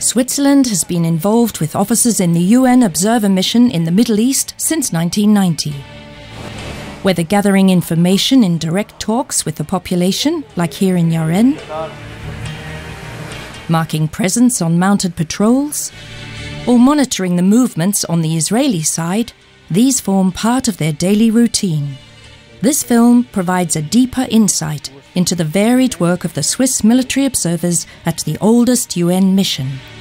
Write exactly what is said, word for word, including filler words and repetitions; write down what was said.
Switzerland has been involved with officers in the U N Observer Mission in the Middle East since nineteen ninety. Whether gathering information in direct talks with the population, like here in Yaren, marking presence on mounted patrols, or monitoring the movements on the Israeli side, these form part of their daily routine. This film provides a deeper insight into the varied work of the Swiss military observers at the oldest U N mission.